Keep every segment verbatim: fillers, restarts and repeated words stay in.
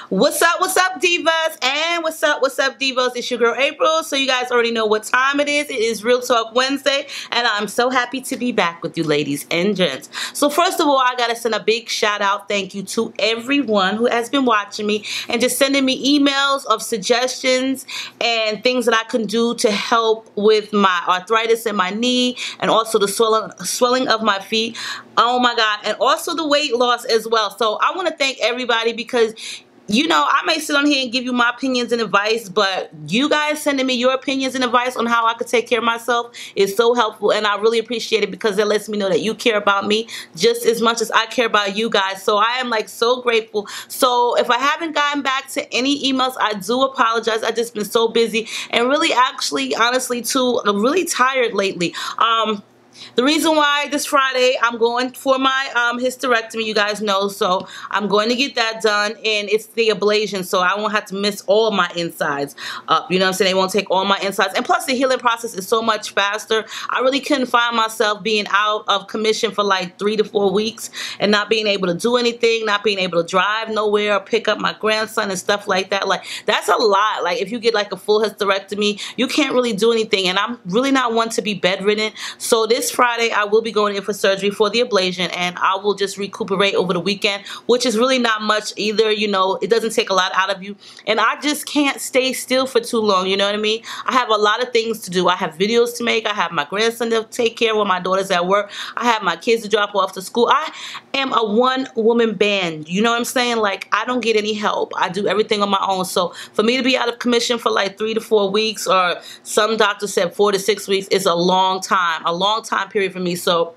What's up, what's up, divas? And what's up, what's up, divas? It's your girl, April. So you guys already know what time it is. It is Real Talk Wednesday, and I'm so happy to be back with you, ladies and gents. So first of all, I gotta send a big shout out, thank you to everyone who has been watching me and just sending me emails of suggestions and things that I can do to help with my arthritis in my knee and also the swelling, swelling of my feet. Oh my God, and also the weight loss as well. So I want to thank everybody because you know, I may sit on here and give you my opinions and advice, but you guys sending me your opinions and advice on how I could take care of myself is so helpful, and I really appreciate it because it lets me know that you care about me just as much as I care about you guys. So I am like so grateful. So if I haven't gotten back to any emails, I do apologize. I've just been so busy and really actually, honestly, too, I'm really tired lately. Um, The reason why this Friday I'm going for my um, hysterectomy, you guys know, so I'm going to get that done, and it's the ablation, so I won't have to miss all my insides up, you know what I'm saying? They won't take all my insides, and plus the healing process is so much faster. I really couldn't find myself being out of commission for like three to four weeks and not being able to do anything, not being able to drive nowhere or pick up my grandson and stuff like that. Like, that's a lot. Like, if you get like a full hysterectomy, you can't really do anything, and I'm really not one to be bedridden, so this Friday I will be going in for surgery for the ablation, and I will just recuperate over the weekend, which is really not much either. You know, it doesn't take a lot out of you, and I just can't stay still for too long, you know what I mean? I have a lot of things to do. I have videos to make. I have my grandson to take care of when my daughter's at work. I have my kids to drop off to school. I am a one-woman band, you know what I'm saying? Like, I don't get any help. I do everything on my own, so for me to be out of commission for like three to four weeks, or some doctors said four to six weeks, is a long time, a long time period for me. So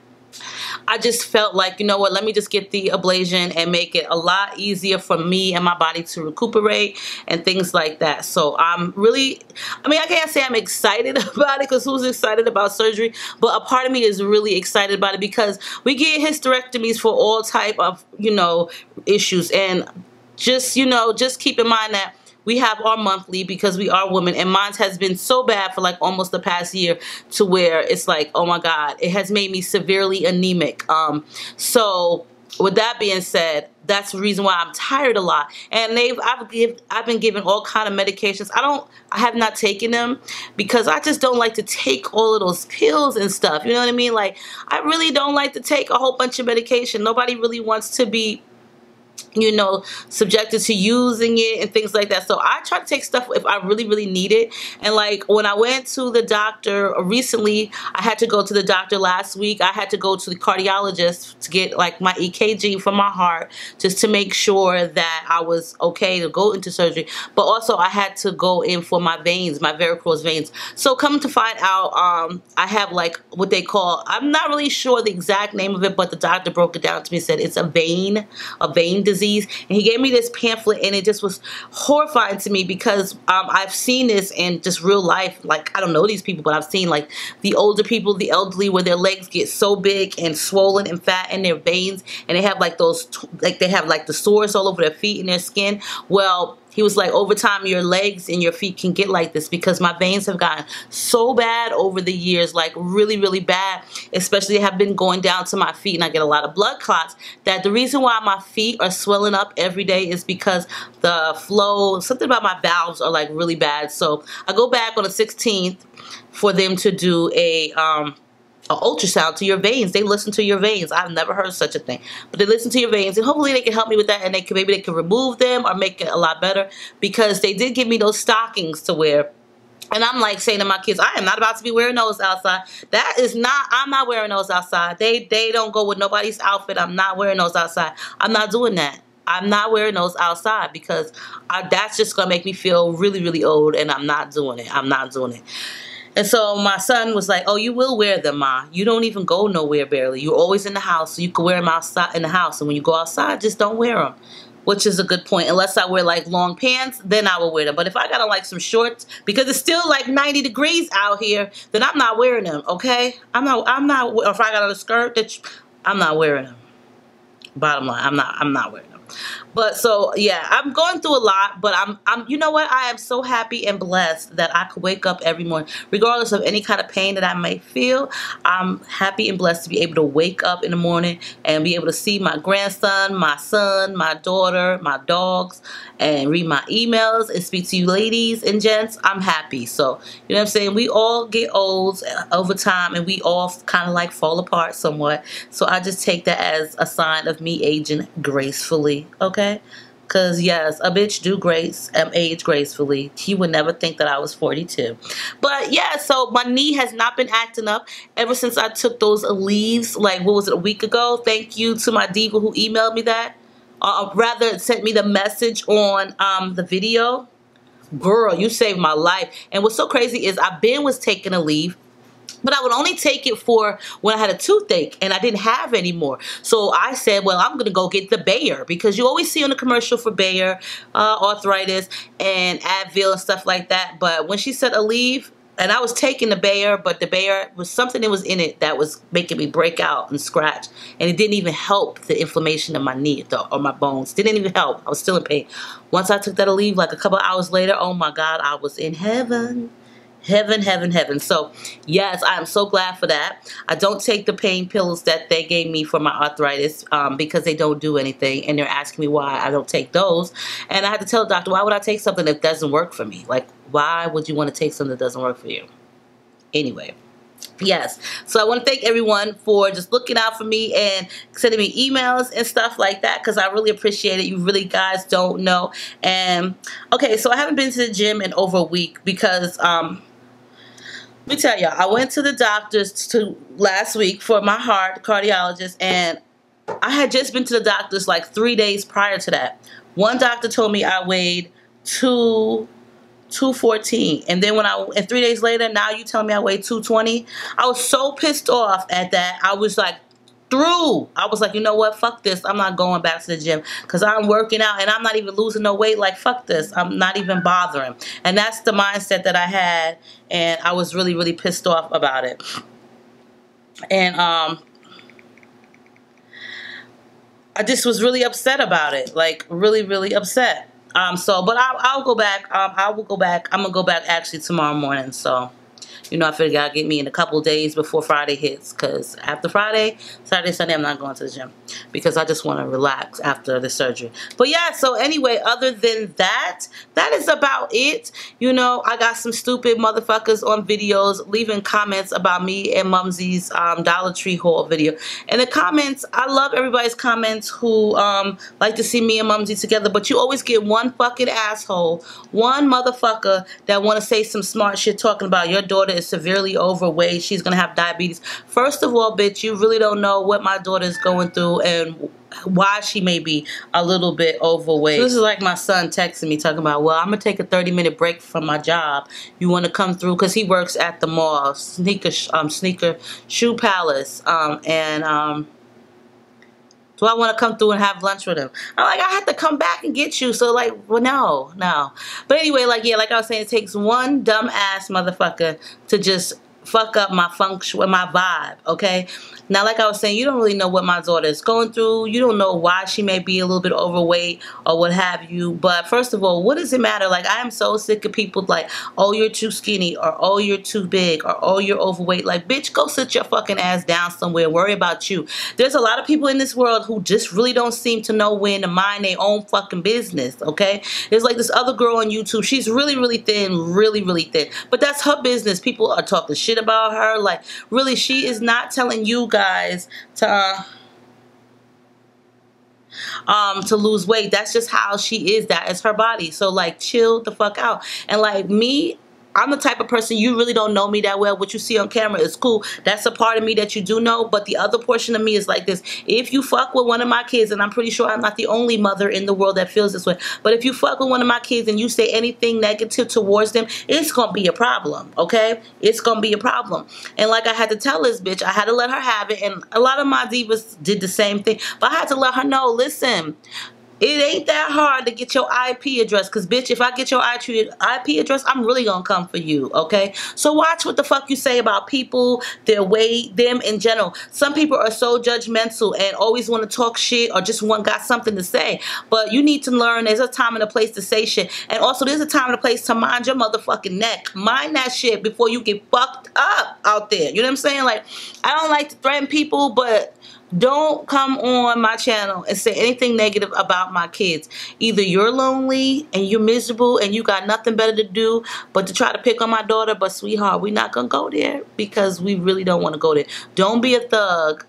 I just felt like, you know what, let me just get the ablation and make it a lot easier for me and my body to recuperate and things like that. So I'm really, I mean, I can't say I'm excited about it, because who's excited about surgery? But a part of me is really excited about it because we get hysterectomies for all type of, you know, issues. And just, you know, just keep in mind that we have our monthly because we are women, and mine has been so bad for like almost the past year to where it's like, oh my God, it has made me severely anemic. Um, so with that being said, that's the reason why I'm tired a lot. And they've I've give I've been given all kind of medications. I don't I have not taken them because I just don't like to take all of those pills and stuff. You know what I mean? Like, I really don't like to take a whole bunch of medication. Nobody really wants to be, you know, subjected to using it and things like that. So I try to take stuff if I really, really need it. And like when I went to the doctor recently, I had to go to the doctor last week. I had to go to the cardiologist to get like my E K G for my heart, just to make sure that I was okay to go into surgery. But also I had to go in for my veins, my varicose veins. So come to find out, um, I have like what they call, I'm not really sure the exact name of it, but the doctor broke it down to me and said it's a vein, a vein disease. And he gave me this pamphlet, and it just was horrifying to me because um, I've seen this in just real life. Like, I don't know these people, but I've seen like the older people, the elderly, where their legs get so big and swollen and fat in their veins, and they have like those, like they have like the sores all over their feet and their skin. Well, he was like, over time, your legs and your feet can get like this because my veins have gotten so bad over the years, like really, really bad, especially have been going down to my feet, and I get a lot of blood clots, that the reason why my feet are swelling up every day is because the flow, something about my valves are like really bad. So I go back on the sixteenth for them to do a, um, an ultrasound to your veins. They listen to your veins. I've never heard of such a thing, but they listen to your veins, and hopefully they can help me with that, and they can, maybe they can remove them or make it a lot better, because they did give me those stockings to wear. And I'm like saying to my kids, I am not about to be wearing those outside. That is not, I'm not wearing those outside. They, they don't go with nobody's outfit. I'm not wearing those outside. I'm not doing that. I'm not wearing those outside because I, that's just going to make me feel really, really old, and I'm not doing it. I'm not doing it. And so my son was like, oh, you will wear them, Ma. You don't even go nowhere barely. You're always in the house, so you can wear them outside in the house. And when you go outside, just don't wear them, which is a good point. Unless I wear like long pants, then I will wear them. But if I got on like some shorts, because it's still like ninety degrees out here, then I'm not wearing them, okay? I'm not, I'm not, or if I got on a skirt, that I'm not wearing them. Bottom line, I'm not, I'm not wearing them. But so yeah, I'm going through a lot, but I'm I'm you know what? I am so happy and blessed that I could wake up every morning, regardless of any kind of pain that I may feel. I'm happy and blessed to be able to wake up in the morning and be able to see my grandson, my son, my daughter, my dogs, and read my emails and speak to you ladies and gents. I'm happy. So, you know what I'm saying? We all get old over time and we all kind of like fall apart somewhat. So I just take that as a sign of me aging gracefully, okay? Because, yes, a bitch do grace, um, age gracefully. He would never think that I was forty-two. But, yeah, so my knee has not been acting up ever since I took those leaves, like, what was it, a week ago? Thank you to my diva who emailed me that. Uh, rather, sent me the message on um, the video. Girl, you saved my life. And what's so crazy is I been was taking a leave, but I would only take it for when I had a toothache and I didn't have any more. So I said, well, I'm going to go get the Bayer, because you always see on the commercial for Bayer, uh, arthritis and Advil and stuff like that. But when she said Aleve, and I was taking the Bayer, but the Bayer was something that was in it that was making me break out and scratch. And it didn't even help the inflammation of my knee or my bones. Didn't even help. I was still in pain. Once I took that Aleve, like a couple hours later, oh my God, I was in heaven. Heaven, heaven, heaven. So, yes, I am so glad for that. I don't take the pain pills that they gave me for my arthritis um, because they don't do anything. And they're asking me why I don't take those. And I had to tell the doctor, why would I take something that doesn't work for me? Like, why would you want to take something that doesn't work for you? Anyway. Yes, so I want to thank everyone for just looking out for me and sending me emails and stuff like that, because I really appreciate it. You really guys don't know. And okay, so I haven't been to the gym in over a week because um let me tell y'all, I went to the doctors to last week for my heart, cardiologist, and I had just been to the doctors like three days prior to that. One doctor told me I weighed two. two fourteen, and then when I and three days later, now you tell me I weigh two twenty. I was so pissed off at that. I was like through. I was like, you know what, fuck this. I'm not going back to the gym because I'm working out and I'm not even losing no weight. Like, fuck this. I'm not even bothering. And that's the mindset that I had, and I was really really pissed off about it. And um I just was really upset about it, like really really upset. Um, so, but I'll, I'll go back. Um, I will go back. I'm gonna go back actually tomorrow morning. So, you know, I figured I'll get me in a couple of days before Friday hits. Because after Friday, Saturday, Sunday, I'm not going to the gym because I just want to relax after the surgery. But yeah, so anyway, other than that, that is about it. You know, I got some stupid motherfuckers on videos leaving comments about me and Mumsy's um, Dollar Tree haul video. And the comments, I love everybody's comments who um, like to see me and Mumsy together. But you always get one fucking asshole, one motherfucker that want to say some smart shit talking about your daughter is severely overweight, she's gonna have diabetes. First of all, bitch, you really don't know what my daughter is going through and why she may be a little bit overweight. So this is like my son texting me talking about, well, I'm gonna take a thirty minute break from my job. You want to come through? Because he works at the mall, sneaker, um, sneaker shoe palace, um, and um. Do I want to come through and have lunch with him? I'm like, I have to come back and get you. So like, well, no, no. But anyway, like, yeah, like I was saying, it takes one dumb ass motherfucker to just fuck up my function, my vibe, okay? Now, like I was saying, you don't really know what my daughter is going through. You don't know why she may be a little bit overweight or what have you. But first of all, what does it matter? Like, I am so sick of people like, oh, you're too skinny, or oh, you're too big, or oh, you're overweight. Like, bitch, go sit your fucking ass down somewhere. Worry about you. There's a lot of people in this world who just really don't seem to know when to mind their own fucking business, okay? There's like this other girl on YouTube. She's really, really thin, really, really thin. But that's her business. People are talking shit about her. Like, really, she is not telling you guys to uh, um to lose weight. That's just how she is. That is her body. So like, chill the fuck out. And like me, I'm the type of person, you really don't know me that well. What you see on camera is cool. That's a part of me that you do know. But the other portion of me is like this. If you fuck with one of my kids, and I'm pretty sure I'm not the only mother in the world that feels this way, but if you fuck with one of my kids and you say anything negative towards them, it's going to be a problem, okay? It's going to be a problem. And like I had to tell this bitch, I had to let her have it. And a lot of my divas did the same thing. But I had to let her know, listen, It ain't that hard to get your I P address, because bitch, if I get your I P address, I'm really gonna come for you, okay? So watch what the fuck you say about people, their way, them in general. Some people are so judgmental and always want to talk shit or just want got something to say. But you need to learn there's a time and a place to say shit. And also there's a time and a place to mind your motherfucking neck. Mind that shit before you get fucked up out there. You know what I'm saying? Like, I don't like to threaten people, but don't come on my channel and say anything negative about my kids. Either you're lonely and you're miserable and you got nothing better to do but to try to pick on my daughter, but sweetheart, we're not gonna go there because we really don't want to go there. Don't be a thug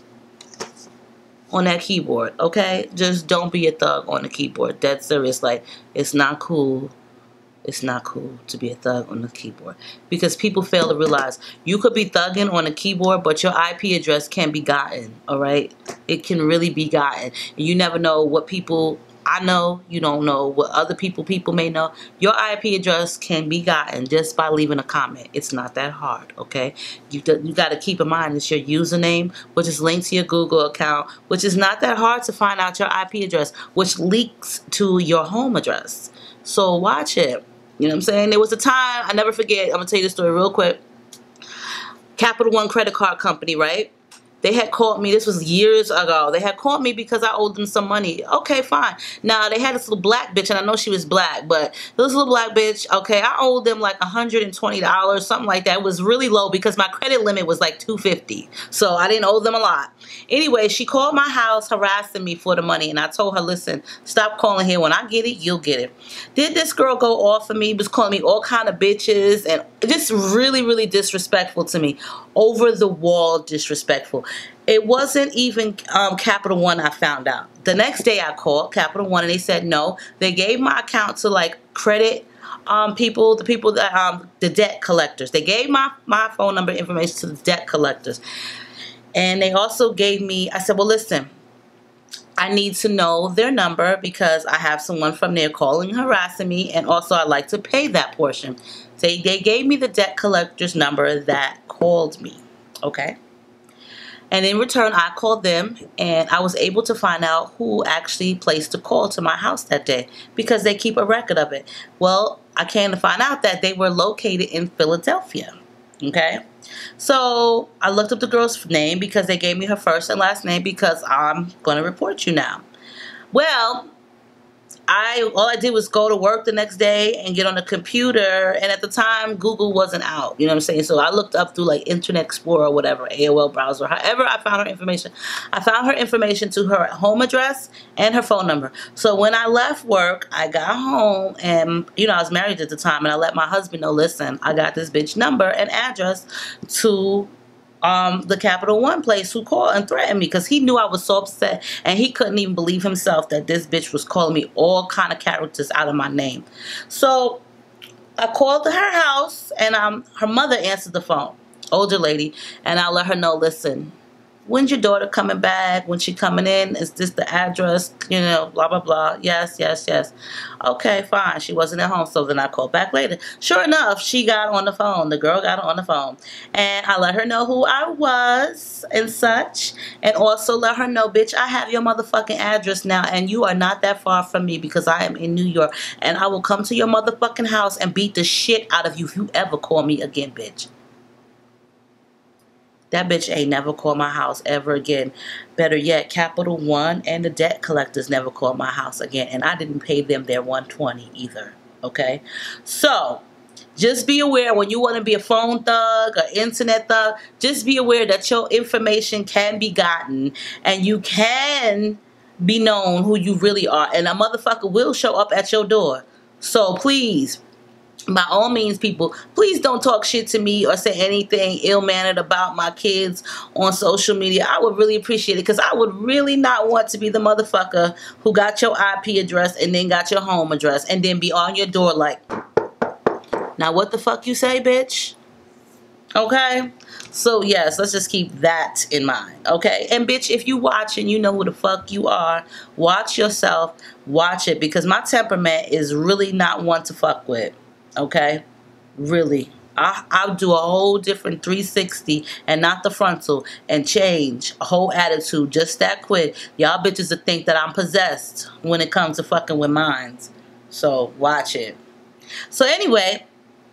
on that keyboard, okay? Just don't be a thug on the keyboard. That's serious. Like, it's not cool. It's not cool to be a thug on the keyboard, because people fail to realize you could be thugging on a keyboard, but your I P address can be gotten, all right? It can really be gotten. You never know what people, I know, you don't know what other people people may know. Your I P address can be gotten just by leaving a comment. It's not that hard, okay? You, you got to keep in mind it's your username, which is linked to your Google account, which is not that hard to find out your I P address, which leaks to your home address. So watch it. You know what I'm saying? There was a time, I never forget, I'm going to tell you the story real quick. Capital One credit card company, right? They had called me, this was years ago. They had called me because I owed them some money. Okay, fine. Now, they had this little black bitch, and I know she was black, but this little black bitch, okay, I owed them like one hundred twenty dollars, something like that. It was really low because my credit limit was like two hundred fifty dollars. So I didn't owe them a lot. Anyway, she called my house harassing me for the money, and I told her, listen, stop calling here. When I get it, you'll get it. Did this girl go off of me, was calling me all kind of bitches, and just really, really disrespectful to me. Over the wall disrespectful. It wasn't even um, Capital One, I found out. The next day I called Capital One and they said no. They gave my account to like credit um, people, the people that, um, the debt collectors. They gave my, my phone number information to the debt collectors. And they also gave me, I said, well, listen, I need to know their number because I have someone from there calling, harassing me, and also I'd like to pay that portion. So they gave me the debt collector's number that called me, okay? And in return, I called them, and I was able to find out who actually placed a call to my house that day because they keep a record of it. Well, I came to find out that they were located in Philadelphia, okay? So I looked up the girl's name because they gave me her first and last name because I'm going to report you now. Well, I all I did was go to work the next day and get on the computer, and at the time Google wasn't out, you know what I'm saying? So I looked up through like Internet Explorer or whatever, A O L browser, however I found her information. I found her information to her home address and her phone number. So when I left work, I got home, and you know, I was married at the time, and I let my husband know, listen, I got this bitch number and address to Um, the Capital One place who called and threatened me because he knew I was so upset, and he couldn't even believe himself that this bitch was calling me all kind of characters out of my name. So I called to her house, and um, her mother answered the phone, older lady, and I let her know, listen, when's your daughter coming back? When she coming in? Is this the address? You know, blah, blah, blah. Yes, yes, yes. Okay, fine. She wasn't at home, so then I called back later. Sure enough, she got on the phone. The girl got on the phone. And I let her know who I was and such. And also let her know, bitch, I have your motherfucking address now, and you are not that far from me because I am in New York. And I will come to your motherfucking house and beat the shit out of you if you ever call me again, bitch. That bitch ain't never called my house ever again. Better yet, Capital One and the debt collectors never called my house again. And I didn't pay them their one hundred twenty dollars either. Okay? So, just be aware when you want to be a phone thug or internet thug, just be aware that your information can be gotten. And you can be known who you really are. And a motherfucker will show up at your door. So, please, by all means, people, please don't talk shit to me or say anything ill-mannered about my kids on social media. I would really appreciate it because I would really not want to be the motherfucker who got your I P address and then got your home address and then be on your door like, now what the fuck you say, bitch? Okay? So, yes, let's just keep that in mind, okay? And, bitch, if you watching, you know who the fuck you are. Watch yourself. Watch it because my temperament is really not one to fuck with. Okay? Really. I, I'll do a whole different three sixty and not the frontal and change a whole attitude just that quick. Y'all bitches will think that I'm possessed when it comes to fucking with minds. So watch it. So anyway,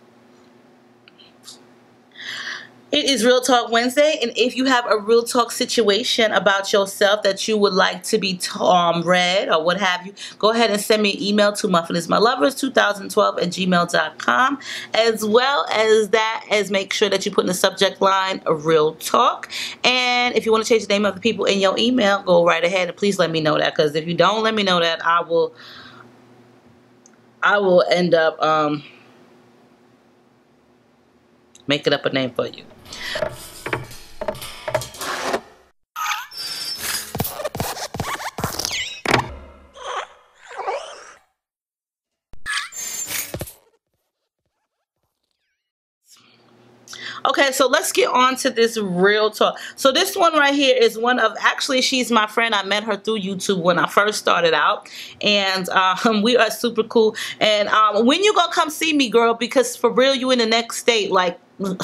it is Real Talk Wednesday, and if you have a real talk situation about yourself that you would like to be um, read or what have you, go ahead and send me an email to muffinismylovers twenty twelve at gmail dot com. As well as that, as make sure that you put in the subject line a real talk. And if you want to change the name of the people in your email, go right ahead and please let me know that, because if you don't let me know that, I will, I will end up um, making up a name for you. Okay, so let's get on to this real talk. So this one right here is one of, actually she's my friend. I met her through YouTube when I first started out, and um, we are super cool. And um, when you gonna come see me, girl? Because for real, you in the next state, like.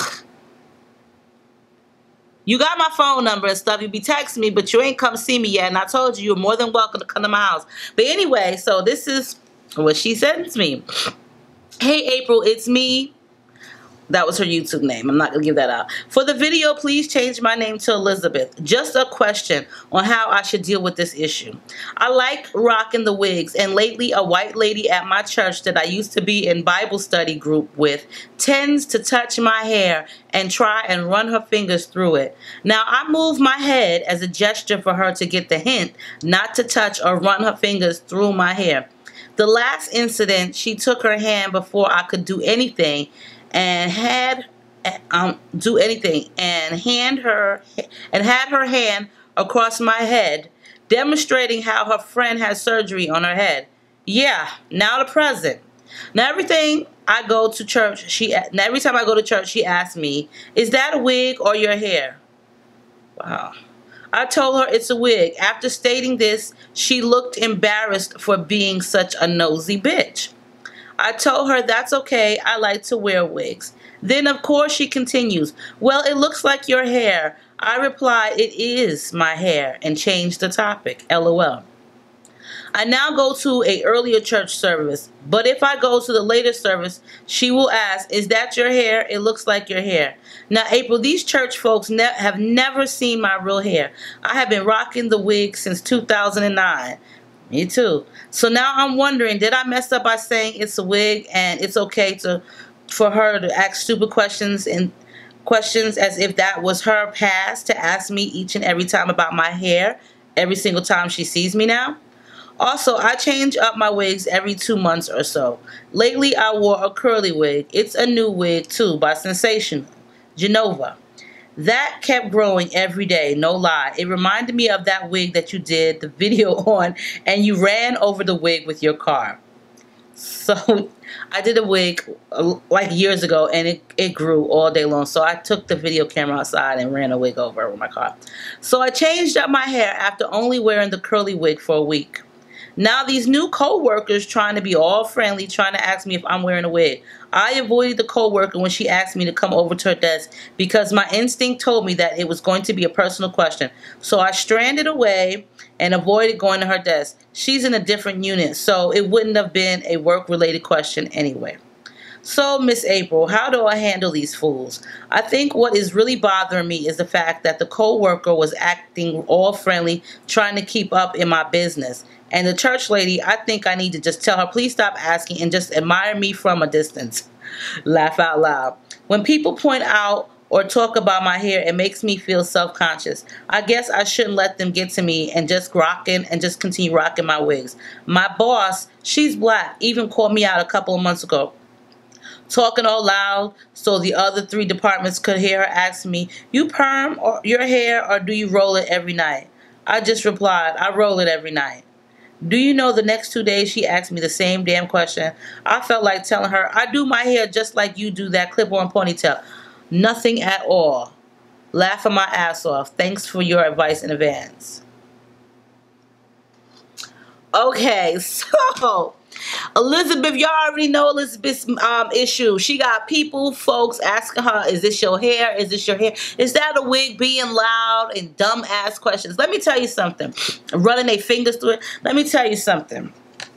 You got my phone number and stuff. You be texting me, but you ain't come see me yet. And I told you, you're more than welcome to come to my house. But anyway, so this is what she sends me. Hey, April, it's me. That was her YouTube name. I'm not going to give that out. For the video, please change my name to Elizabeth. Just a question on how I should deal with this issue. I like rocking the wigs, and lately a white lady at my church that I used to be in Bible study group with tends to touch my hair and try and run her fingers through it. Now, I move my head as a gesture for her to get the hint not to touch or run her fingers through my hair. The last incident, she took her hand before I could do anything and had um do anything and hand her and had her hand across my head, demonstrating how her friend had surgery on her head. Yeah, now the present. Now everything I go to church, she now every time I go to church, she asks me, "Is that a wig or your hair?" Wow. I told her it's a wig. After stating this, she looked embarrassed for being such a nosy bitch. I told her that's okay, I like to wear wigs. Then of course she continues, "Well, it looks like your hair." I reply, "It is my hair," and change the topic, LOL. I now go to a earlier church service, but if I go to the later service, she will ask, "Is that your hair? It looks like your hair." Now, April, these church folks ne have never seen my real hair. I have been rocking the wig since two thousand nine. Me too. So now I'm wondering, did I mess up by saying it's a wig and it's okay to for her to ask stupid questions and questions as if that was her past to ask me each and every time about my hair every single time she sees me now? Also, I change up my wigs every two months or so. Lately, I wore a curly wig. It's a new wig too by Sensational, Genova. That kept growing every day, no lie. It reminded me of that wig that you did the video on and you ran over the wig with your car. So I did a wig uh, like years ago and it, it grew all day long. So I took the video camera outside and ran a wig over with my car. So I changed up my hair after only wearing the curly wig for a week. Now these new co-workers trying to be all friendly, trying to ask me if I'm wearing a wig. I avoided the co-worker when she asked me to come over to her desk because my instinct told me that it was going to be a personal question. So I stranded away and avoided going to her desk. She's in a different unit, so it wouldn't have been a work-related question anyway. So, Miss April, how do I handle these fools? I think what is really bothering me is the fact that the co-worker was acting all friendly, trying to keep up in my business. And the church lady, I think I need to just tell her, please stop asking and just admire me from a distance. Laugh out loud. When people point out or talk about my hair, it makes me feel self-conscious. I guess I shouldn't let them get to me and just rocking and just continue rocking my wigs. My boss, she's black, even called me out a couple of months ago, talking all loud so the other three departments could hear her ask me, "You perm or your hair or do you roll it every night?" I just replied, "I roll it every night." Do you know the next two days she asked me the same damn question? I felt like telling her, "I do my hair just like you do that clip-on ponytail." Nothing at all. Laughing my ass off. Thanks for your advice in advance. Okay, so Elizabeth, y'all already know Elizabeth's um, issue. She got people, folks asking her, is this your hair? Is this your hair? Is that a wig? Being loud and dumb ass questions. Let me tell you something. Running their fingers through it. Let me tell you something.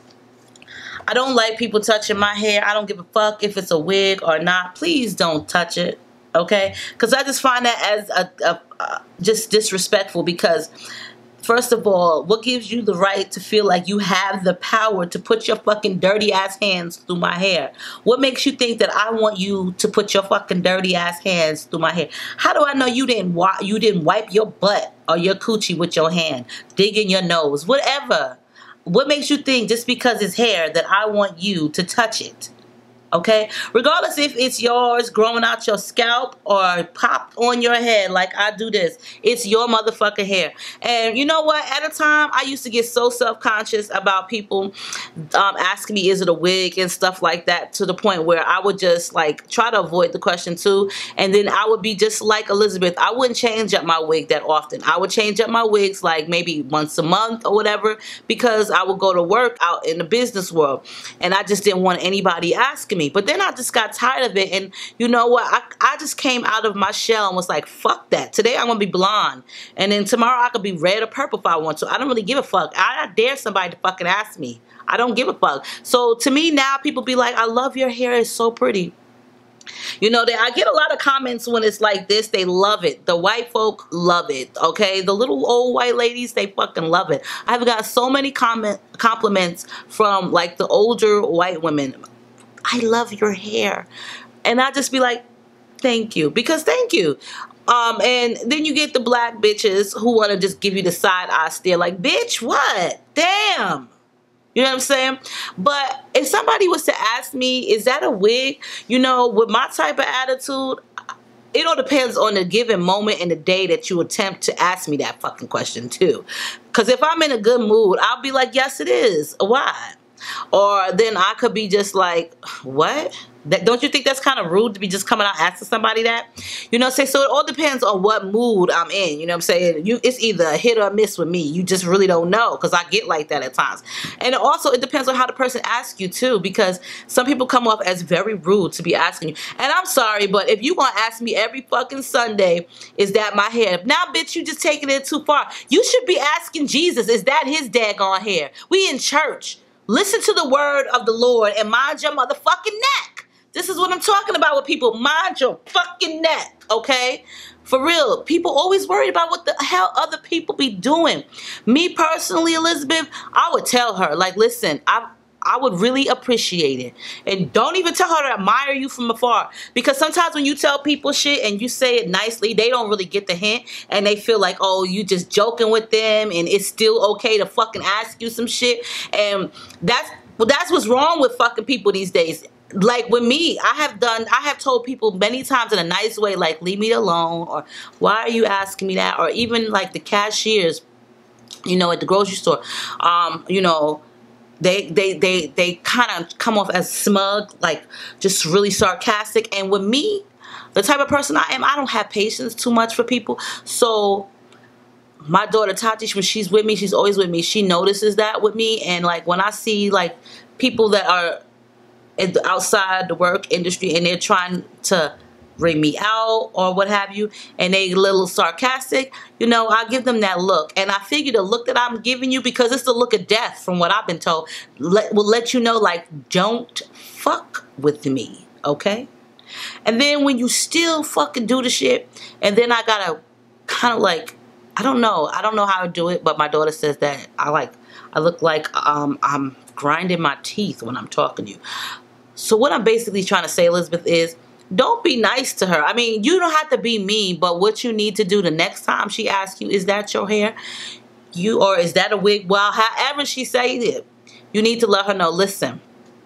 I don't like people touching my hair. I don't give a fuck if it's a wig or not. Please don't touch it. Okay? Because I just find that as a, a, a just disrespectful because first of all, what gives you the right to feel like you have the power to put your fucking dirty ass hands through my hair? What makes you think that I want you to put your fucking dirty ass hands through my hair? How do I know you didn't wa you didn't wipe your butt or your coochie with your hand, dig in your nose, whatever? What makes you think just because it's hair that I want you to touch it? Okay, regardless if it's yours growing out your scalp or popped on your head like I do this, it's your motherfucking hair. And you know what, at a time I used to get so self-conscious about people um, asking me is it a wig and stuff like that, to the point where I would just like try to avoid the question too, and then I would be just like Elizabeth. I wouldn't change up my wig that often. I would change up my wigs like maybe once a month or whatever, because I would go to work out in the business world and I just didn't want anybody asking me. But then I just got tired of it, and you know what, I, I just came out of my shell and was like, fuck that. Today I'm gonna be blonde, and then tomorrow I could be red or purple if I want to. I don't really give a fuck. I, I dare somebody to fucking ask me. I don't give a fuck. So to me now, people be like, I love your hair, it's so pretty. You know, they, I get a lot of comments when it's like this. They love it. The white folk love it, okay? The little old white ladies, they fucking love it. I've got so many comment compliments from like the older white women. I love your hair. And I just be like, thank you. Because thank you. Um, and then you get the black bitches who want to just give you the side eye stare like, bitch, what? Damn. You know what I'm saying? But if somebody was to ask me, is that a wig? You know, with my type of attitude, it all depends on the given moment and the day that you attempt to ask me that fucking question too. Because if I'm in a good mood, I'll be like, yes, it is. Why? Or then I could be just like, what? That, don't you think that's kind of rude to be just coming out asking somebody that? You know what I'm saying? So it all depends on what mood I'm in. You know what I'm saying? You, it's either a hit or a miss with me. You just really don't know, because I get like that at times. And also it depends on how the person asks you too, because some people come off as very rude to be asking you. And I'm sorry, but if you gonna ask me every fucking Sunday, is that my hair? Now, bitch, you just taking it too far. You should be asking Jesus, is that his daggone hair? We in church. Listen to the word of the Lord and mind your motherfucking neck. This is what I'm talking about with people. Mind your fucking neck, okay? For real. People always worried about what the hell other people be doing. Me personally, Elizabeth, I would tell her, like, listen, I I would really appreciate it. And don't even tell her to admire you from afar. Because sometimes when you tell people shit and you say it nicely, they don't really get the hint. And they feel like, oh, you just joking with them and it's still okay to fucking ask you some shit. And that's, well, that's what's wrong with fucking people these days. Like with me, I have done, I have told people many times in a nice way, like, leave me alone, or why are you asking me that? Or even like the cashiers, you know, at the grocery store, um, you know, They, they, they, they kind of come off as smug, like just really sarcastic. And with me, the type of person I am, I don't have patience too much for people. So my daughter Tati, when she's with me, she's always with me. She notices that with me. And like when I see like people that are in the, outside the work industry and they're trying to bring me out or what have you, and they a little sarcastic, you know, I give them that look. And I figure the look that I'm giving you, because it's the look of death from what I've been told, let, will let you know, like, don't fuck with me, okay? And then when you still fucking do the shit, and then I gotta kind of like, I don't know, I don't know how to do it, but my daughter says that I like, I look like um, I'm grinding my teeth when I'm talking to you. So what I'm basically trying to say, Elizabeth, is don't be nice to her. I mean, you don't have to be mean, but what you need to do the next time she asks you, is that your hair? You, or is that a wig? Well, however she say it, you need to let her know, listen.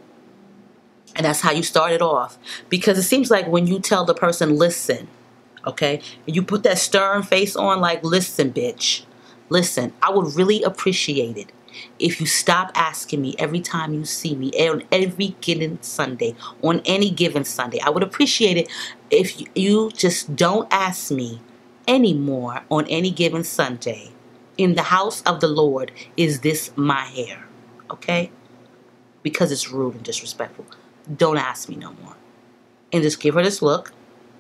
And that's how you start it off. Because it seems like when you tell the person, listen, okay, and you put that stern face on like, listen, bitch, listen, I would really appreciate it if you stop asking me every time you see me on every given Sunday, on any given Sunday. I would appreciate it if you just don't ask me anymore on any given Sunday. In the house of the Lord, is this my hair? okay? Because it's rude and disrespectful. Don't ask me no more. And just give her this look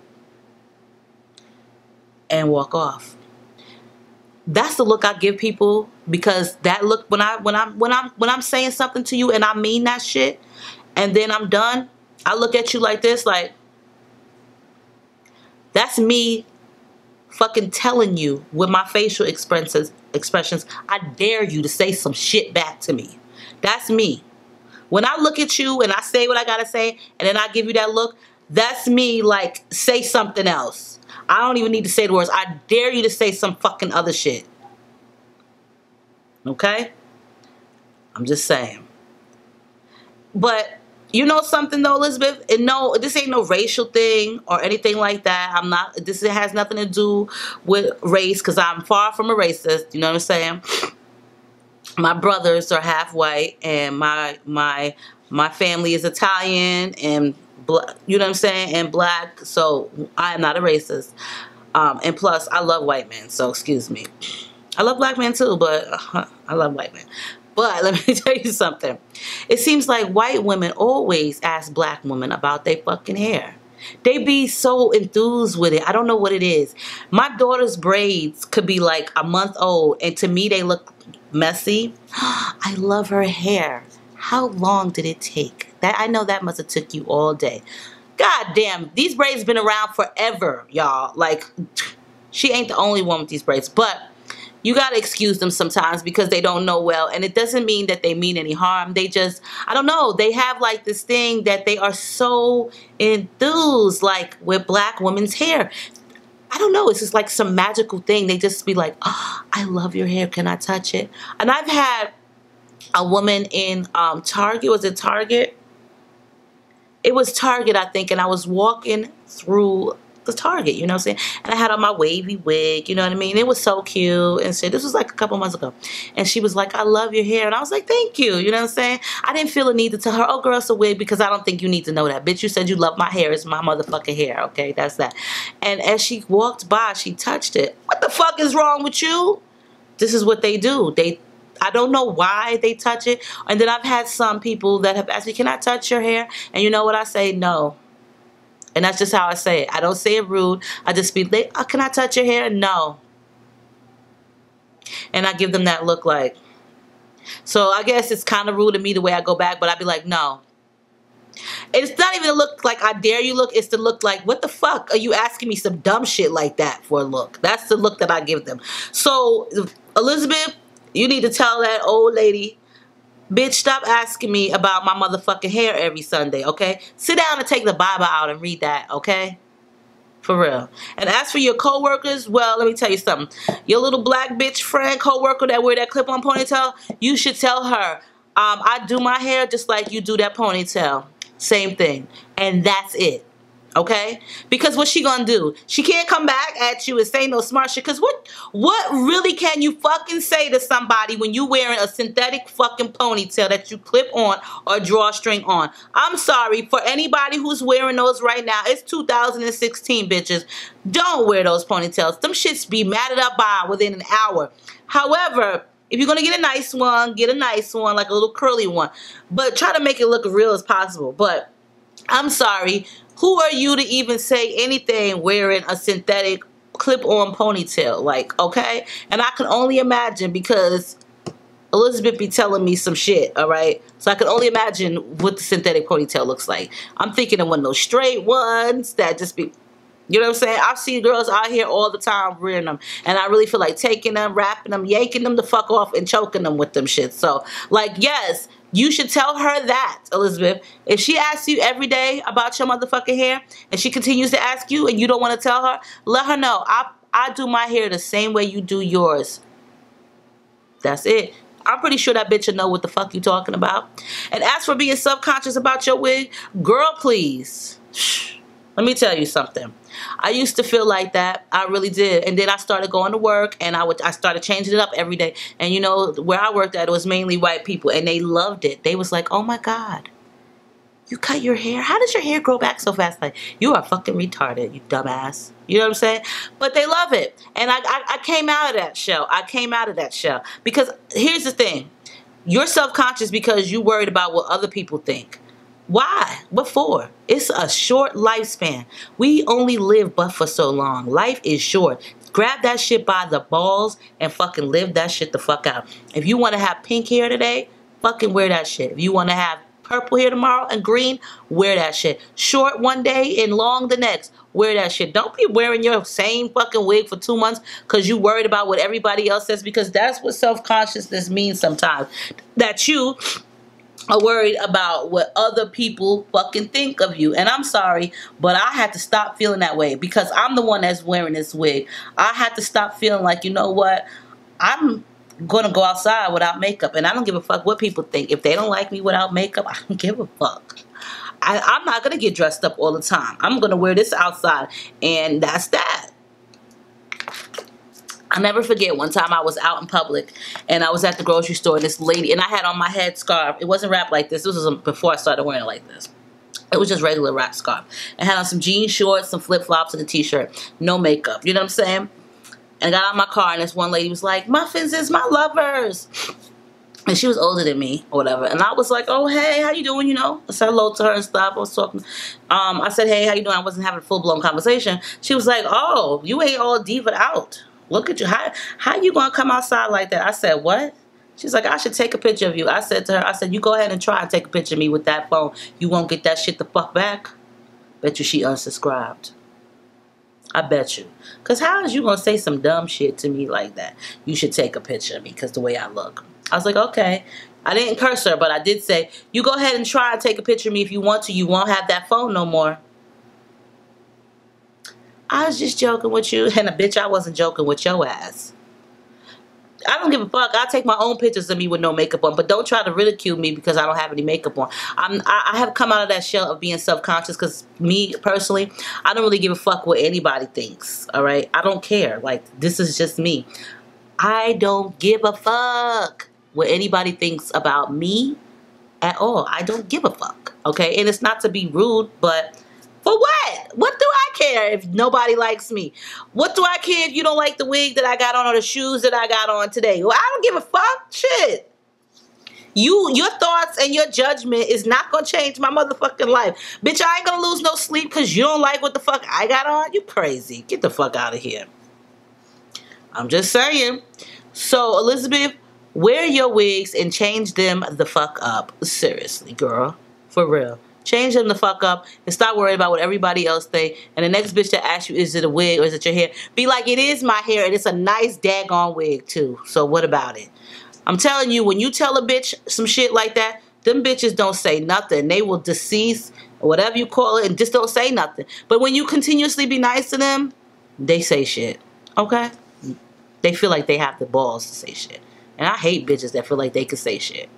and walk off. That's the look I give people, because that look, when I when I'm when I'm when I'm saying something to you and I mean that shit, and then I'm done, I look at you like this, like, that's me fucking telling you with my facial expressions expressions, I dare you to say some shit back to me. That's me. When I look at you and I say what I gotta say, and then I give you that look, that's me, like, say something else. I don't even need to say the words. I dare you to say some fucking other shit. Okay? I'm just saying. But you know something though, Elizabeth? And no, this ain't no racial thing or anything like that. I'm not, this has nothing to do with race, because I'm far from a racist. You know what I'm saying? My brothers are half white, and my my my family is Italian and black, you know what I'm saying, and black. So I am not a racist. Um, and plus, I love white men. So excuse me. I love black men too, but uh, I love white men. But let me tell you something. It seems like white women always ask black women about their fucking hair. They be so enthused with it. I don't know what it is. My daughter's braids could be like a month old, and to me they look messy. I love her hair. How long did it take? That I know that must have took you all day. God damn, these braids been around forever, y'all. Like, she ain't the only one with these braids, but you gotta excuse them sometimes because they don't know well, and it doesn't mean that they mean any harm. They just, I don't know, they have like this thing that they are so enthused, like, with black women's hair. I don't know, it's just like some magical thing. They just be like, oh, I love your hair, can I touch it? And I've had a woman in um, Target, was it Target? It was Target, I think, and I was walking through the Target, you know what I'm saying? And I had on my wavy wig, you know what I mean? It was so cute and shit. This was like a couple months ago. And she was like, I love your hair. And I was like, thank you, you know what I'm saying? I didn't feel a need to tell her, oh, girl, it's a wig, because I don't think you need to know that. Bitch, you said you love my hair. It's my motherfucking hair, okay? That's that. And as she walked by, she touched it. What the fuck is wrong with you? This is what they do. They I don't know why they touch it. And then I've had some people that have asked me, can I touch your hair? And you know what I say? No. And that's just how I say it. I don't say it rude. I just be like, oh, can I touch your hair? No. And I give them that look like. So I guess it's kind of rude of me the way I go back, but I'd be like, no. It's not even a look like I dare you look. It's the look like, what the fuck are you asking me some dumb shit like that for a look? That's the look that I give them. So, Elizabeth, you need to tell that old lady, bitch, stop asking me about my motherfucking hair every Sunday, okay? Sit down and take the Bible out and read that, okay? For real. And as for your co-workers, well, let me tell you something. Your little black bitch friend, co-worker that wear that clip-on ponytail, you should tell her, um, I do my hair just like you do that ponytail. Same thing. And that's it. Okay? Because what she gonna do? She can't come back at you and say no smart shit. Because what, what really can you fucking say to somebody when you wearing a synthetic fucking ponytail that you clip on or drawstring on? I'm sorry, for anybody who's wearing those right now, it's two thousand sixteen, bitches. Don't wear those ponytails. Them shits be matted up by within an hour. However, if you're gonna get a nice one, get a nice one, like a little curly one. But try to make it look as real as possible. But I'm sorry. Who are you to even say anything wearing a synthetic clip-on ponytail? Like, okay? And I can only imagine, because Elizabeth be telling me some shit, all right? So I can only imagine what the synthetic ponytail looks like. I'm thinking of one of those straight ones that just be, you know what I'm saying? I've seen girls out here all the time wearing them. And I really feel like taking them, wrapping them, yanking them the fuck off, and choking them with them shit. So, like, yes, you should tell her that, Elizabeth. If she asks you every day about your motherfucking hair, and she continues to ask you and you don't want to tell her, let her know. I, I do my hair the same way you do yours. That's it. I'm pretty sure that bitch will know what the fuck you talking about. And as for being subconscious about your wig, girl, please. Let me tell you something. I used to feel like that. I really did. And then I started going to work, and I would I started changing it up every day. And you know, where I worked at, it was mainly white people, and they loved it. They was like, oh my God, you cut your hair? How does your hair grow back so fast? Like, you are fucking retarded, you dumbass. You know what I'm saying? But they love it. And I, I, I came out of that show. I came out of that show. Because here's the thing. You're self-conscious because you worried about what other people think. Why? What for? It's a short lifespan. We only live but for so long. Life is short. Grab that shit by the balls and fucking live that shit the fuck out. If you want to have pink hair today, fucking wear that shit. If you want to have purple hair tomorrow and green, wear that shit. Short one day and long the next, wear that shit. Don't be wearing your same fucking wig for two months because you worried about what everybody else says, because that's what self-consciousness means sometimes. That you are worried about what other people fucking think of you. And I'm sorry, but I had to stop feeling that way because I'm the one that's wearing this wig. I had to stop feeling like, you know what, I'm gonna go outside without makeup, and I don't give a fuck what people think. If they don't like me without makeup, I don't give a fuck. I, I'm not gonna get dressed up all the time. I'm gonna wear this outside, and that's that. I'll never forget one time I was out in public and I was at the grocery store, and this lady, and I had on my head scarf. It wasn't wrapped like this. This was before I started wearing it like this. It was just regular wrap scarf. I had on some jean shorts, some flip-flops, and a t-shirt. No makeup. You know what I'm saying? And I got out of my car, and this one lady was like, "Muffins is my lovers." And she was older than me or whatever. And I was like, "Oh, hey, how you doing?" You know, I said hello to her and stuff. I was talking. Um, I said, "Hey, how you doing?" I wasn't having a full-blown conversation. She was like, "Oh, you ain't all diva out. Look at you. How, how you going to come outside like that?" I said, "What?" She's like, "I should take a picture of you." I said to her, I said, "You go ahead and try and take a picture of me with that phone. You won't get that shit the fuck back." Bet you she unsubscribed. I bet you. Because how is you going to say some dumb shit to me like that? You should take a picture of me because the way I look. I was like, okay. I didn't curse her, but I did say, "You go ahead and try and take a picture of me if you want to. You won't have that phone no more." I was just joking with you. And a bitch, I wasn't joking with your ass. I don't give a fuck. I'll take my own pictures of me with no makeup on. But don't try to ridicule me because I don't have any makeup on. I'm, I, I have come out of that shell of being self-conscious because me, personally, I don't really give a fuck what anybody thinks. Alright? I don't care. Like, this is just me. I don't give a fuck what anybody thinks about me at all. I don't give a fuck. Okay? And it's not to be rude, but for what? What do I care if nobody likes me? What do I care if you don't like the wig that I got on or the shoes that I got on today? Well, I don't give a fuck. Shit. You, your thoughts and your judgment is not going to change my motherfucking life. Bitch, I ain't going to lose no sleep because you don't like what the fuck I got on. You crazy. Get the fuck out of here. I'm just saying. So, Elizabeth, wear your wigs and change them the fuck up. Seriously, girl. For real. Change them the fuck up and stop worrying about what everybody else think. And the next bitch that asks you, "Is it a wig or is it your hair?" Be like, "It is my hair and it's a nice daggone wig too. So what about it?" I'm telling you, when you tell a bitch some shit like that, them bitches don't say nothing. They will decease or whatever you call it and just don't say nothing. But when you continuously be nice to them, they say shit. Okay? They feel like they have the balls to say shit. And I hate bitches that feel like they can say shit.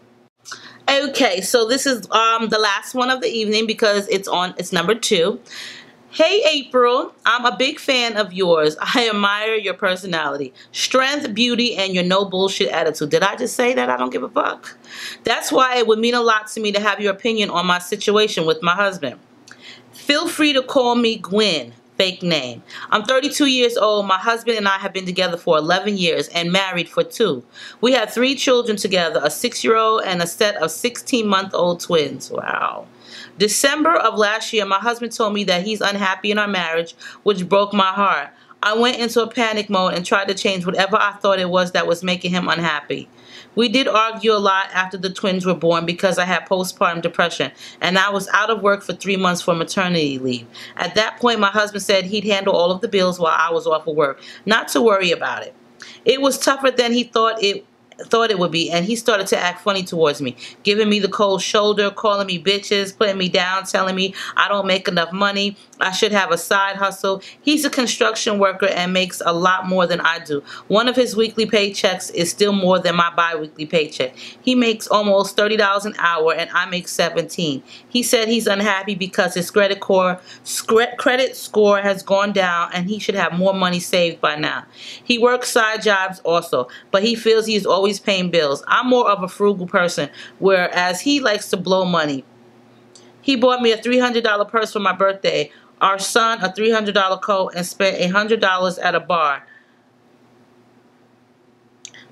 Okay, so this is um the last one of the evening because it's on, it's number two. "Hey April, I'm a big fan of yours. I admire your personality, strength, beauty, and your no bullshit attitude." Did I just say that? I don't give a fuck. "That's why it would mean a lot to me to have your opinion on my situation with my husband. Feel free to call me Gwen. Fake name. I'm thirty-two years old. My husband and I have been together for eleven years and married for two. We have three children together, a six-year-old and a set of sixteen-month-old twins." Wow. "December of last year, my husband told me that he's unhappy in our marriage, which broke my heart. I went into a panic mode and tried to change whatever I thought it was that was making him unhappy. We did argue a lot after the twins were born because I had postpartum depression and I was out of work for three months for maternity leave. At that point, my husband said he'd handle all of the bills while I was off of work, not to worry about it. It was tougher than he thought it thought it would be, and he started to act funny towards me, giving me the cold shoulder, calling me bitches, putting me down, telling me I don't make enough money, I should have a side hustle. He's a construction worker and makes a lot more than I do. One of his weekly paychecks is still more than my bi-weekly paycheck. He makes almost thirty dollars an hour and I make seventeen dollars. He said he's unhappy because his credit score, credit score has gone down and he should have more money saved by now. He works side jobs also, but he feels he's always paying bills. I'm more of a frugal person, whereas he likes to blow money. He bought me a three hundred dollar purse for my birthday, our son a three hundred dollar coat, and spent one hundred dollars at a bar.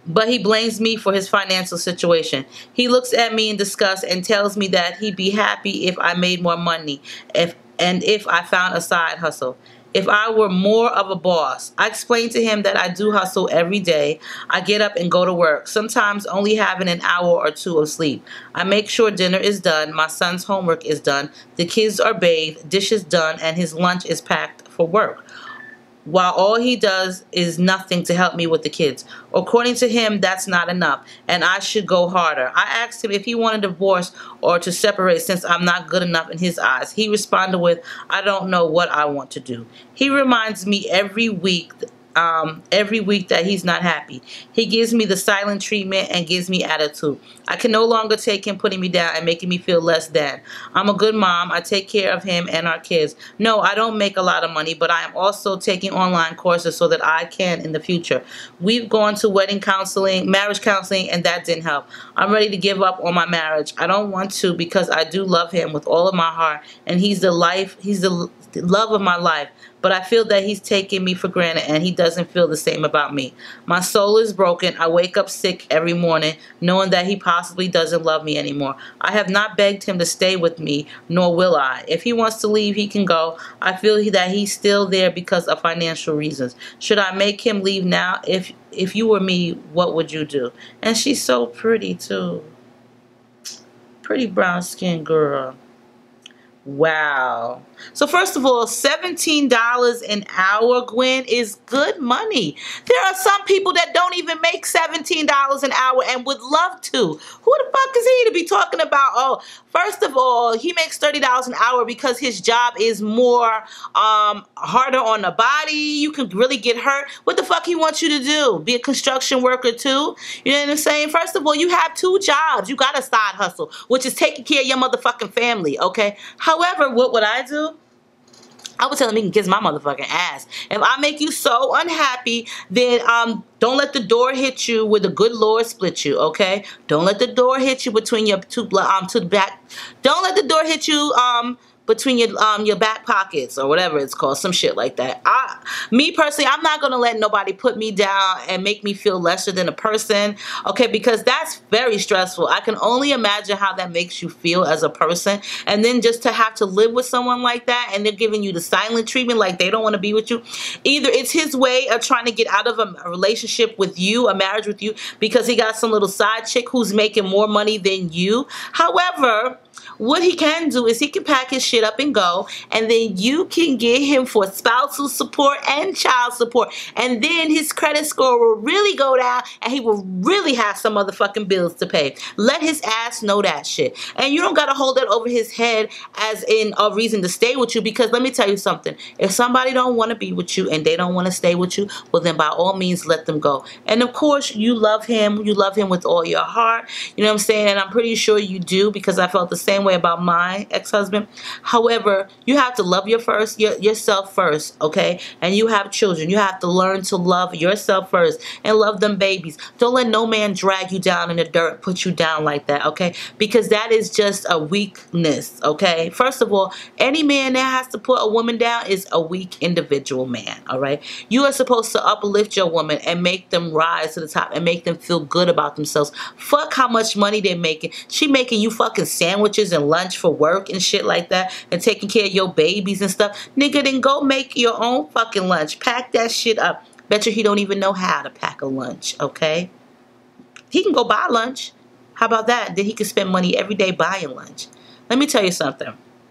but he blames me for his financial situation. He looks at me in disgust and tells me that he'd be happy if I made more money, if and if I found a side hustle. If I were more of a boss. I explained to him that I do hustle every day. I get up and go to work, sometimes only having an hour or two of sleep. I make sure dinner is done, my son's homework is done, the kids are bathed, dishes done, and his lunch is packed for work, while all he does is nothing to help me with the kids. According to him, that's not enough, and I should go harder. I asked him if he wanted a divorce or to separate since I'm not good enough in his eyes. He responded with, I don't know what I want to do. He reminds me every week Um, every week that he's not happy. He gives me the silent treatment and gives me attitude. I can no longer take him putting me down and making me feel less than. I'm a good mom. I take care of him and our kids. No, I don't make a lot of money, but I am also taking online courses so that I can in the future. We've gone to wedding counseling, marriage counseling, and that didn't help. I'm ready to give up on my marriage. I don't want to because I do love him with all of my heart, and he's the life, he's the love of my life. But I feel that he's taking me for granted and he doesn't feel the same about me. My soul is broken. I wake up sick every morning knowing that he possibly doesn't love me anymore. I have not begged him to stay with me, nor will I. If he wants to leave, he can go. I feel that he's still there because of financial reasons. Should I make him leave now? If if you were me, what would you do? And she's so pretty too. Pretty brown skinned girl. Wow. So first of all, seventeen dollars an hour, Gwen, is good money. There are some people that don't even make seventeen dollars an hour and would love to. Who the fuck is he to be talking about, oh, first of all, he makes thirty dollars an hour because his job is more um, harder on the body. You can really get hurt. What the fuck he wants you to do? Be a construction worker too? You know what I'm saying? First of all, you have two jobs. You got a side hustle, which is taking care of your motherfucking family, okay? However, what would I do? I would tell him he can kiss my motherfucking ass. If I make you so unhappy, then um, don't let the door hit you where the good Lord split you, okay? Don't let the door hit you between your two um to the back. Don't let the door hit you um between your um your back pockets or whatever it's called, some shit like that. I, me personally, I'm not gonna let nobody put me down and make me feel lesser than a person, okay? Because that's very stressful. I can only imagine how that makes you feel as a person, and then just to have to live with someone like that, and they're giving you the silent treatment, like they don't want to be with you. Either it's his way of trying to get out of a, a relationship with you, a marriage with you, because he got some little side chick who's making more money than you. However, what he can do is he can pack his shit up and go, and then you can get him for spousal support and child support, and then his credit score will really go down and he will really have some motherfucking bills to pay. Let his ass know that shit. And you don't gotta hold that over his head as in a reason to stay with you, because let me tell you something. If somebody don't want to be with you and they don't want to stay with you, well then by all means let them go. And of course you love him, you love him with all your heart, you know what I'm saying? And I'm pretty sure you do, because I felt the same way about my ex-husband. However, you have to love your first your, yourself first, okay? And you have children. You have to learn to love yourself first and love them babies. Don't let no man drag you down in the dirt, put you down like that, okay? Because that is just a weakness, okay? First of all, any man that has to put a woman down is a weak individual man, all right? You are supposed to uplift your woman and make them rise to the top and make them feel good about themselves. Fuck how much money they're making. She making you fucking sandwiches and lunch for work and shit like that, and taking care of your babies and stuff. Nigga, then go make your own fucking lunch. Pack that shit up. Bet you he don't even know how to pack a lunch, okay? He can go buy lunch. How about that? Then he can spend money every day buying lunch. Let me tell you something.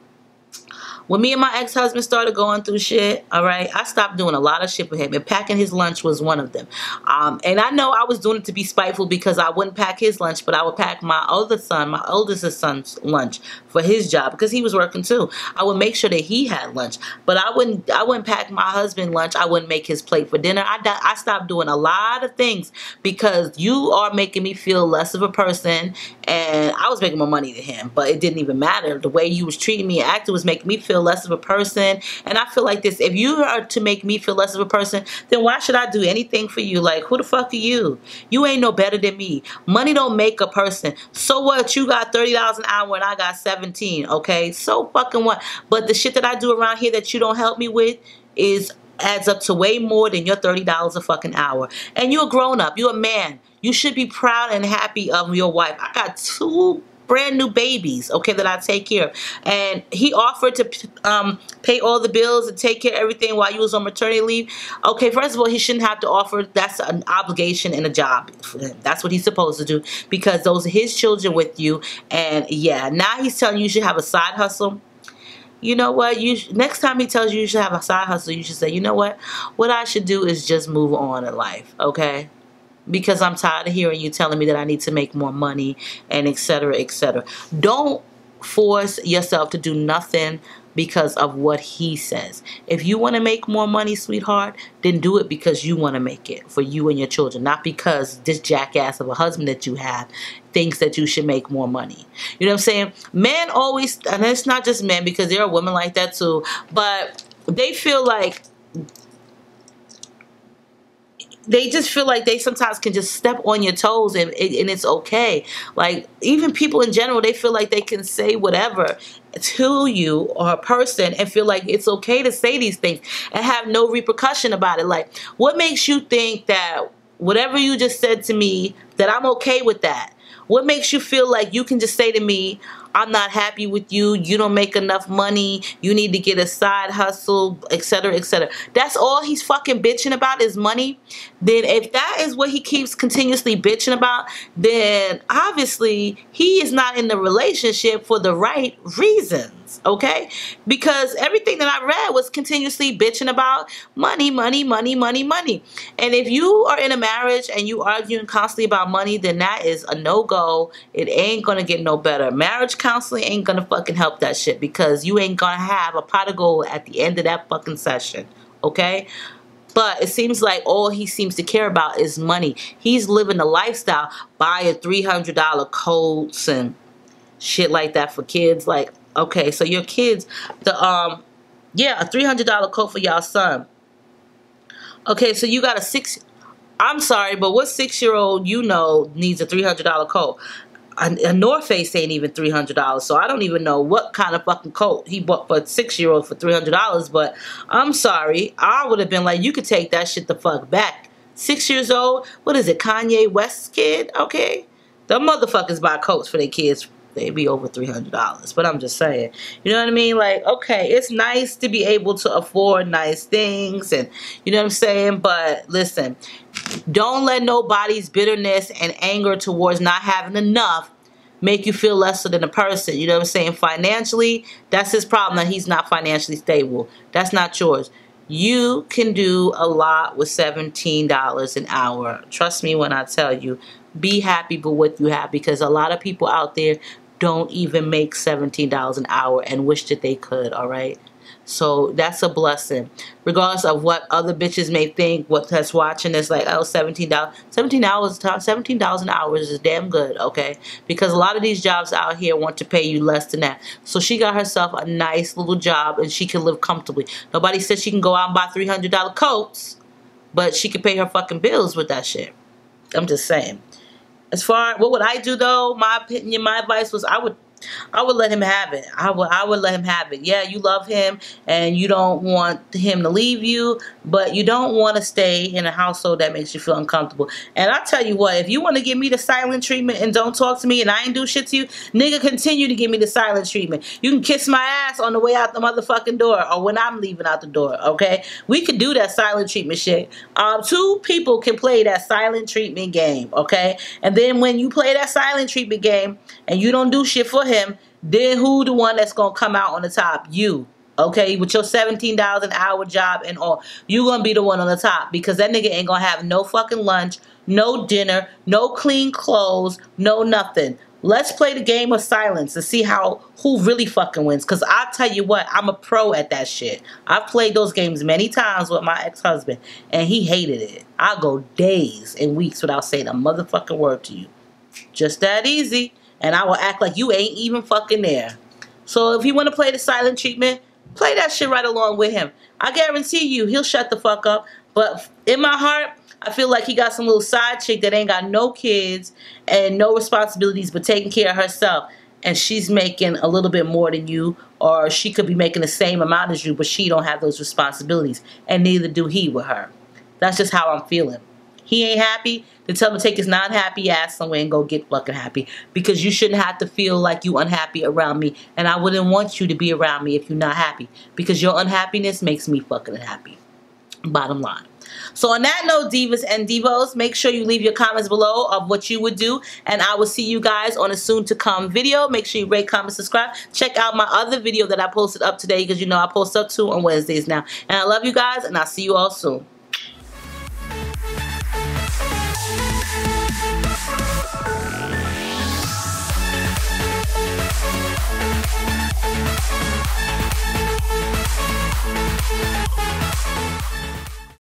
When me and my ex-husband started going through shit, all right, I stopped doing a lot of shit with him, and packing his lunch was one of them. Um, and I know I was doing it to be spiteful, because I wouldn't pack his lunch, but I would pack my other son, my oldest son's lunch for his job, because he was working too. I would make sure that he had lunch, but I wouldn't I wouldn't pack my husband lunch. I wouldn't make his plate for dinner. I, I stopped doing a lot of things because you are making me feel less of a person, and I was making more money than him, but it didn't even matter. The way you was treating me and acting was making me feel less of a person. And I feel like this, if you are to make me feel less of a person, then why should I do anything for you? Like, who the fuck are you? You ain't no better than me. Money don't make a person. So what? You got thirty dollars an hour and I got seventeen, okay? So fucking what? But the shit that I do around here that you don't help me with is adds up to way more than your thirty dollars a fucking hour. And you're a grown up. You're a man. You should be proud and happy of your wife. I got two brand new babies, okay, that I take care of. And he offered to um, pay all the bills and take care of everything while you was on maternity leave. Okay, first of all, he shouldn't have to offer. That's an obligation and a job for him. That's what he's supposed to do because those are his children with you. And yeah, now he's telling you you should have a side hustle. You know what? You next time he tells you you should have a side hustle, you should say, you know what? What I should do is just move on in life, okay? Because I'm tired of hearing you telling me that I need to make more money and et cetera, et cetera. Don't force yourself to do nothing because of what he says. If you want to make more money, sweetheart, then do it because you want to make it for you and your children, not because this jackass of a husband that you have thinks that you should make more money. You know what I'm saying? Men always, and it's not just men because there are women like that too, but they feel like they just feel like they sometimes can just step on your toes and, and it's okay. Like, even people in general, they feel like they can say whatever to you or a person and feel like it's okay to say these things and have no repercussion about it. Like, what makes you think that whatever you just said to me, that I'm okay with that? What makes you feel like you can just say to me, I'm not happy with you, you don't make enough money, you need to get a side hustle, et cetera, et cetera. That's all he's fucking bitching about is money. Then if that is what he keeps continuously bitching about, then obviously he is not in the relationship for the right reasons, okay? Because everything that I read was continuously bitching about money, money, money, money, money. And if you are in a marriage and you arguing constantly about money, then that is a no-go. It ain't gonna get no better. Marriage counseling ain't gonna fucking help that shit because you ain't gonna have a pot of gold at the end of that fucking session, okay? But it seems like all he seems to care about is money. He's living the lifestyle, buying three hundred dollar coats and shit like that for kids. Like, okay, so your kids, the um, yeah, a three hundred dollar coat for y'all son. Okay, so you got a six. I'm sorry, but what six year old you know needs a three hundred dollar coat? A, a North Face ain't even three hundred dollars, so I don't even know what kind of fucking coat he bought for a six-year-old for three hundred dollars, but I'm sorry. I would have been like, you could take that shit the fuck back. Six years old? What is it, Kanye West's kid? Okay. The motherfuckers buy coats for their kids. They be over three hundred dollars, but I'm just saying. You know what I mean? Like, okay, it's nice to be able to afford nice things, and you know what I'm saying? But listen, don't let nobody's bitterness and anger towards not having enough make you feel lesser than a person. You know what I'm saying? Financially, that's his problem, that he's not financially stable. That's not yours. You can do a lot with seventeen dollars an hour. Trust me when I tell you, be happy with what you have, because a lot of people out there don't even make seventeen dollars an hour and wish that they could, all right? So that's a blessing. Regardless of what other bitches may think, what that's watching is like, oh, seventeen dollars. seventeen dollars, seventeen dollars an hour is damn good, okay? Because a lot of these jobs out here want to pay you less than that. So she got herself a nice little job and she can live comfortably. Nobody said she can go out and buy three hundred dollar coats, but she can pay her fucking bills with that shit. I'm just saying. As far, what would I do though? My opinion, my advice was I would I would let him have it. I would I would let him have it. Yeah, you love him and you don't want him to leave you, but you don't want to stay in a household that makes you feel uncomfortable. And I tell you what, if you want to give me the silent treatment and don't talk to me and I ain't do shit to you, nigga, continue to give me the silent treatment. You can kiss my ass on the way out the motherfucking door or when I'm leaving out the door, okay? We can do that silent treatment shit. Um, two people can play that silent treatment game, okay? And then when you play that silent treatment game and you don't do shit for him, then who the one that's gonna come out on the top? You, okay? With your seventeen dollars an hour job and all, you gonna be the one on the top because that nigga ain't gonna have no fucking lunch, no dinner, no clean clothes, no nothing. Let's play the game of silence and see how who really fucking wins. Because I'll tell you what, I'm a pro at that shit. I've played those games many times with my ex-husband and he hated it. I'll go days and weeks without saying a motherfucking word to you. Just that easy. And I will act like you ain't even fucking there. So if you want to play the silent treatment, play that shit right along with him. I guarantee you, he'll shut the fuck up. But in my heart, I feel like he got some little side chick that ain't got no kids and no responsibilities but taking care of herself. and she's making a little bit more than you, or she could be making the same amount as you, but she don't have those responsibilities, and neither do he with her. That's just how I'm feeling. He ain't happy, then tell him to take his not happy ass somewhere and go get fucking happy, because you shouldn't have to feel like you unhappy around me, and I wouldn't want you to be around me if you're not happy, because your unhappiness makes me fucking happy. Bottom line. So on that note, divas and divos, make sure you leave your comments below of what you would do, and I will see you guys on a soon to come video. Make sure you rate, comment, subscribe. Check out my other video that I posted up today, because you know I post up two on Wednesdays now. And I love you guys, and I'll see you all soon.